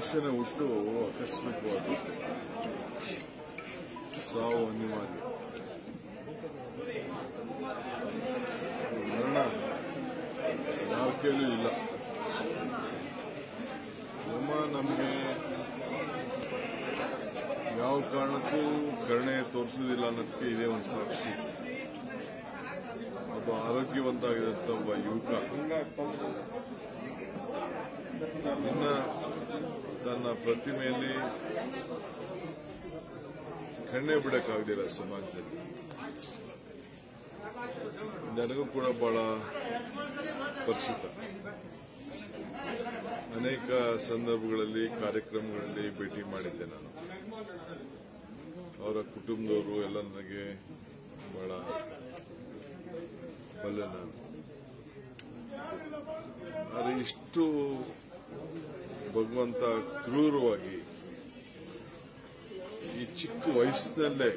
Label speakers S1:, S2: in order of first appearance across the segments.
S1: ಘರ್ಷಣೆ ಹುಟ್ಟು ಆಕಸ್ಮಿಕವಾದ ಸಾವು ಅನಿವಾರ್ಯ. ಮರಣ ಯಾವ ಕೇಳೂ ಇಲ್ಲ. ಯಮ ನಮಗೆ ಯಾವ ಕಾರಣಕ್ಕೂ ಕರುಣೆ ತೋರಿಸುವುದಿಲ್ಲ ಅನ್ನೋದಕ್ಕೆ ಇದೇ ಒಂದು ಸಾಕ್ಷಿ. ಒಬ್ಬ ಆರೋಗ್ಯವಂತಾಗಿದ್ದಂಥ ಒಬ್ಬ ಯುವಕ ಇನ್ನ ತನ್ನ ಪ್ರತಿಮೆಯಲ್ಲಿ ಕಣ್ಣೆ ಬಿಡಕ್ಕಾಗಲಿಲ್ಲ ಸಮಾಜದಲ್ಲಿ. ನನಗೂ ಕೂಡ ಬಹಳ ಪರಿಚಿತ. ಅನೇಕ ಸಂದರ್ಭಗಳಲ್ಲಿ ಕಾರ್ಯಕ್ರಮಗಳಲ್ಲಿ ಭೇಟಿ ಮಾಡಿದ್ದೆ ನಾನು. ಅವರ ಕುಟುಂಬದವರು ಎಲ್ಲ ನನಗೆ ಬಹಳ ಬಲ್ಲ. ನಾನು ಆದರೆ ಇಷ್ಟು ಭಗವಂತ ಕ್ರೂರವಾಗಿ ಈ ಚಿಕ್ಕ ವಯಸ್ಸಿನಲ್ಲೇ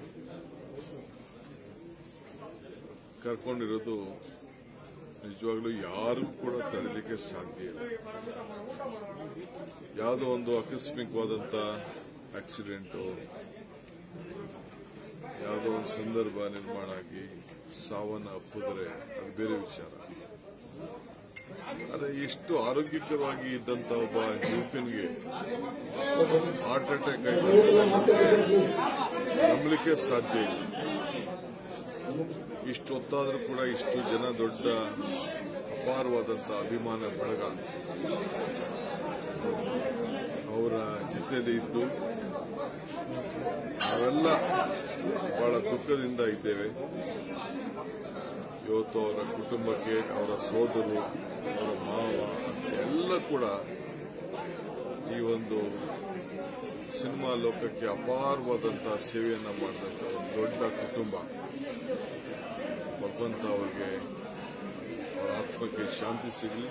S1: ಕರ್ಕೊಂಡಿರೋದು ನಿಜವಾಗ್ಲೂ ಯಾರಿಗೂ ಕೂಡ ತಡೆಯಲಿಕ್ಕೆ ಸಾಧ್ಯ ಇಲ್ಲ. ಯಾವುದೋ ಒಂದು ಆಕಸ್ಮಿಕವಾದಂಥ ಆಕ್ಸಿಡೆಂಟು, ಯಾವುದೋ ಒಂದು ಸಂದರ್ಭ ನಿರ್ಮಾಣ ಆಗಿ ಸಾವನ್ನ ಅಪ್ಪಿದ್ರೆ ಅದು ಬೇರೆ ವಿಚಾರ. ಆದರೆ ಎಷ್ಟು ಆರೋಗ್ಯಕರವಾಗಿ ಇದ್ದಂತ ಒಬ್ಬ ಯುವಕನಿಗೆ ಹಾರ್ಟ್ ಅಟ್ಯಾಕ್ ಆಯ್ತು ನಂಬಲಿಕ್ಕೆ ಸಾಧ್ಯ ಇಲ್ಲ. ಇಷ್ಟು ಹೊತ್ತಾದರೂ ಕೂಡ ಇಷ್ಟು ಜನ ದೊಡ್ಡ ಅಪಾರವಾದಂಥ ಅಭಿಮಾನ ಬಳಗ ಅವರ ಜೊತೆಯಲ್ಲಿ ಇದ್ದು ನಾವೆಲ್ಲ ಬಹಳ ದುಃಖದಿಂದ ಇದ್ದೇವೆ. ಇವತ್ತು ಅವರ ಕುಟುಂಬಕ್ಕೆ, ಅವರ ಸೋದರು, ಅವರ ಮಾವ ಎಲ್ಲ ಕೂಡ ಈ ಒಂದು ಸಿನಿಮಾ ಲೋಕಕ್ಕೆ ಅಪಾರವಾದಂತಹ ಸೇವೆಯನ್ನ ಮಾಡಿದಂಥ ಒಂದು ದೊಡ್ಡ ಕುಟುಂಬ. ಭಗವಂತ ಅವರಿಗೆ, ಅವರ ಆತ್ಮಕ್ಕೆ ಶಾಂತಿ ಸಿಗಲಿ.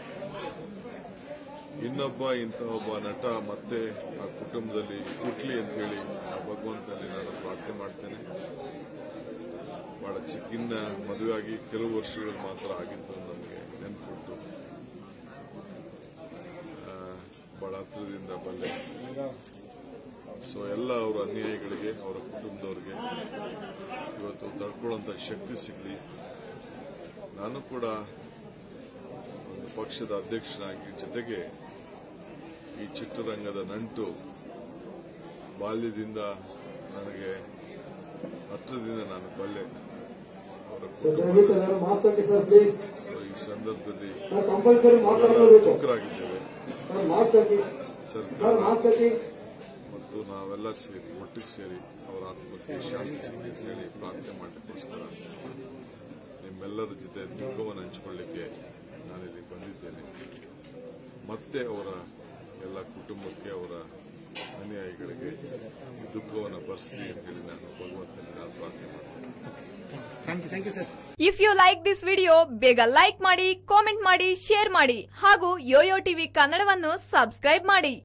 S1: ಇನ್ನೊಬ್ಬ ಇಂತಹ ಒಬ್ಬ ನಟ ಮತ್ತೆ ಆ ಕುಟುಂಬದಲ್ಲಿ ಹುಟ್ಲಿ ಅಂತೇಳಿ ಆ ಭಗವಂತನಲ್ಲಿ ನಾನು ಪ್ರಾರ್ಥನೆ ಮಾಡ್ತೇನೆ. ಬಹಳ ಚಿಕ್ಕಿನ ಮದುವೆಯಾಗಿ ಕೆಲವು ವರ್ಷಗಳು ಮಾತ್ರ ಆಗಿತ್ತು ನಮಗೆ ನೆನಪುಟ್ಟು. ಬಹಳ ಹತ್ತಿರದಿಂದ ಬಲ್ಲೆ. ಸೊ ಎಲ್ಲ ಅವರ ಅನ್ಯಾಯಿಗಳಿಗೆ, ಅವರ ಕುಟುಂಬದವರಿಗೆ ಇವತ್ತು ತಡ್ಕೊಳ್ಳುವಂತ ಶಕ್ತಿ ಸಿಗಲಿ. ನಾನು ಕೂಡ ಒಂದು ಪಕ್ಷದ ಅಧ್ಯಕ್ಷನಾಗಿ, ಜೊತೆಗೆ ಈ ಚಿತ್ರರಂಗದ ನಂಟು ಬಾಲ್ಯದಿಂದ ನನಗೆ ಹತ್ತಿರದಿಂದ ನಾನು ಬಲ್ಲೆ. ಅವರ ಈ ಸಂದರ್ಭದಲ್ಲಿ ದುಃಖರಾಗಿದ್ದೇವೆ. ಸರ್ಕಾರ ಮತ್ತು ನಾವೆಲ್ಲ ಸೇರಿ ಒಟ್ಟಿಗೆ ಸೇರಿ ಅವರ ಆತ್ಮಕ್ಕೆ ಶಾಂತಿ ಸಿಗಲಿ ಅಂತ ಹೇಳಿ ಪ್ರಾರ್ಥನೆ ಮಾಡಲಿಕ್ಕೋಸ್ಕರ ನಿಮ್ಮೆಲ್ಲರ ಜೊತೆ ದುಃಖವನ್ನು ಹಂಚಿಕೊಳ್ಳಿಕ್ಕೆ ನಾನಿಲ್ಲಿ ಬಂದಿದ್ದೇನೆ. ಮತ್ತೆ ಅವರ ಎಲ್ಲ ಕುಟುಂಬಕ್ಕೆ, ಅವರ ಅನುಯಾಯಿಗಳಿಗೆ ದುಃಖವನ್ನು ಭರಿಸಲಿ ಅಂತ ಹೇಳಿ ನಾನು ಭಗವಂತನಿಗೆ ನಾನು ಪ್ರಾರ್ಥನೆ ಮಾಡ್ತೇನೆ.
S2: If you like this video, ಬೇಗ ಲೈಕ್ ಮಾಡಿ, ಕಾಮೆಂಟ್ ಮಾಡಿ, ಶೇರ್ ಮಾಡಿ ಹಾಗೂ ಯೋಯೋ ಟಿವಿ ಕನ್ನಡವನ್ನು ಸಬ್ಸ್ಕ್ರೈಬ್ ಮಾಡಿ.